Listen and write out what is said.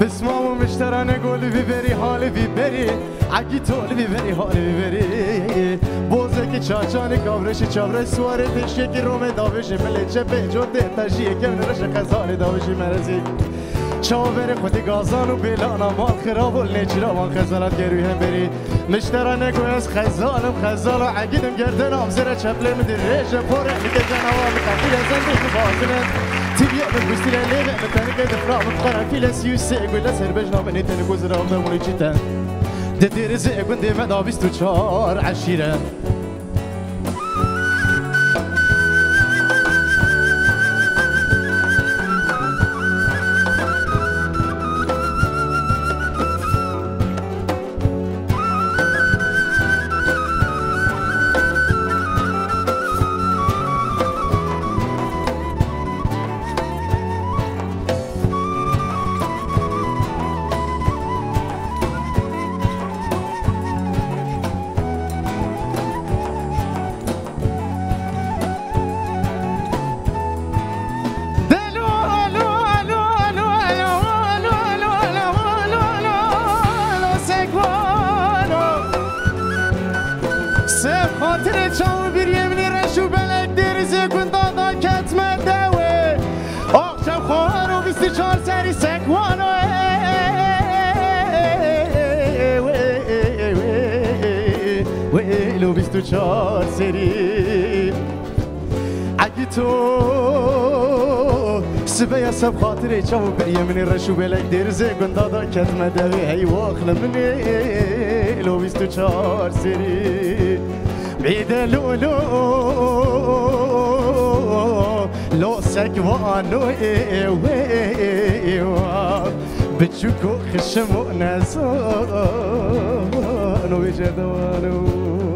بسمام مشترانه گلی ببری حالی ببری اگی تولی ببری حالی ببری بوزه که چاچانی کابرشی چابره سواره تشکه که رومه داوشی ملیچه به جده تشیه که منرش خزانی داوشی مرزی چاوره خودی گازان و بیلانا مال خراب و نیچرا وان خزانات گروی هم بری مشترانه گوی از خزال و عگیدم گردن آمزره چپله مدی ریشه پوره میگه جنوان مخفیل زنده بازنه تبيع بالبستي ليه متاني قد فرام بقرا في لاسيوس يقول لا سير بجنا بني تاني كوزرا وموني جيتان دير زي كنت ما دابستو تشار عشيره بیست و چهار سری اگه تو سبه سب خاطره چاو بریه منی رشو بلک درزه گندادا کتمه دوی هی واخل منی لو بیست و چهار سری بیده لولو لو سگوانو بچوکو خشمو نزانو بجدوانو